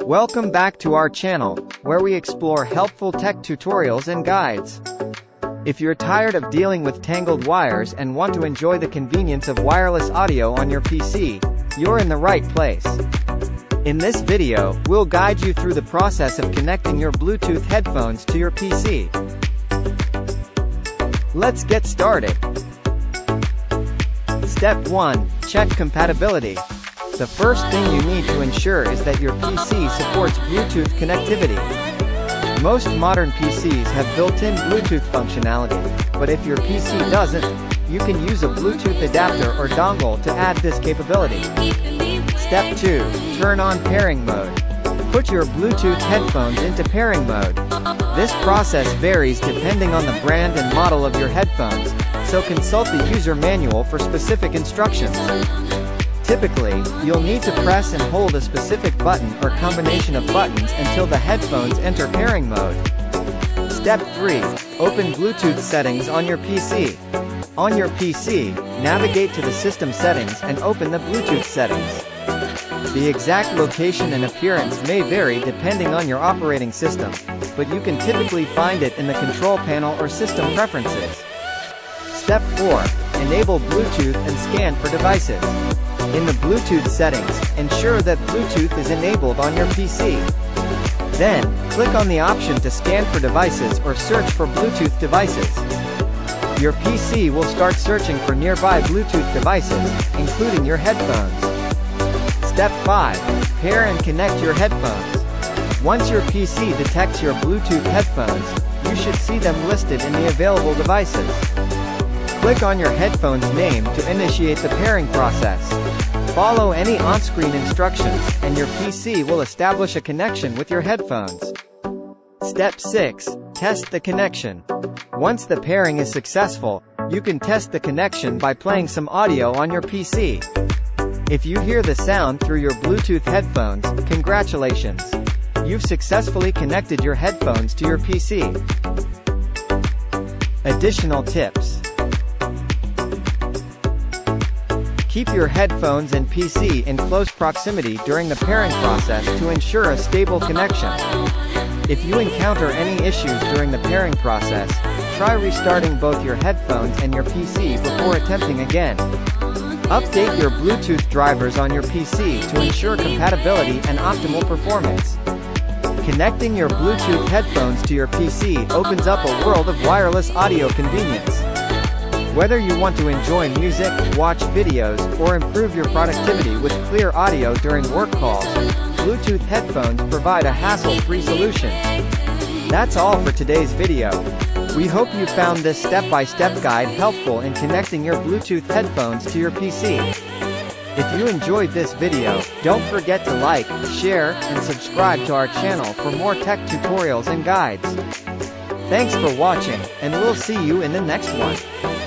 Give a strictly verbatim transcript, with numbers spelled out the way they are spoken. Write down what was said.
Welcome back to our channel, where we explore helpful tech tutorials and guides. If you're tired of dealing with tangled wires and want to enjoy the convenience of wireless audio on your P C, you're in the right place. In this video, we'll guide you through the process of connecting your Bluetooth headphones to your P C. Let's get started. Step one. Check compatibility. The first thing you need to ensure is that your P C supports Bluetooth connectivity. Most modern P Cs have built-in Bluetooth functionality, but if your P C doesn't, you can use a Bluetooth adapter or dongle to add this capability. Step two. Turn on pairing mode. Put your Bluetooth headphones into pairing mode. This process varies depending on the brand and model of your headphones, so consult the user manual for specific instructions. Typically, you'll need to press and hold a specific button or combination of buttons until the headphones enter pairing mode. Step three. Open Bluetooth settings on your P C. On your P C, navigate to the system settings and open the Bluetooth settings. The exact location and appearance may vary depending on your operating system, but you can typically find it in the control panel or system preferences. Step four. Enable Bluetooth and scan for devices. In the Bluetooth settings, ensure that Bluetooth is enabled on your P C. Then, click on the option to scan for devices or search for Bluetooth devices. Your P C will start searching for nearby Bluetooth devices, including your headphones. Step five. Pair and connect your headphones. Once your P C detects your Bluetooth headphones, you should see them listed in the available devices. Click on your headphone's name to initiate the pairing process. Follow any on-screen instructions, and your P C will establish a connection with your headphones. Step six. Test the connection. Once the pairing is successful, you can test the connection by playing some audio on your P C. If you hear the sound through your Bluetooth headphones, congratulations! You've successfully connected your headphones to your P C. Additional tips. Keep your headphones and P C in close proximity during the pairing process to ensure a stable connection. If you encounter any issues during the pairing process, try restarting both your headphones and your P C before attempting again. Update your Bluetooth drivers on your P C to ensure compatibility and optimal performance. Connecting your Bluetooth headphones to your P C opens up a world of wireless audio convenience. Whether you want to enjoy music, watch videos, or improve your productivity with clear audio during work calls, Bluetooth headphones provide a hassle-free solution. That's all for today's video. We hope you found this step-by-step guide helpful in connecting your Bluetooth headphones to your P C. If you enjoyed this video, don't forget to like, share, and subscribe to our channel for more tech tutorials and guides. Thanks for watching, and we'll see you in the next one.